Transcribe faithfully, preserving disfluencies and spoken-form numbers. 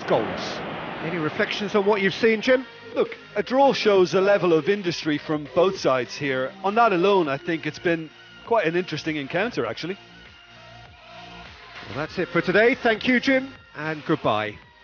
goals. Any reflections on what you've seen, Jim? Look, a draw shows a level of industry from both sides here. On that alone, I think it's been quite an interesting encounter, actually. Well, that's it for today. Thank you, Jim, and goodbye.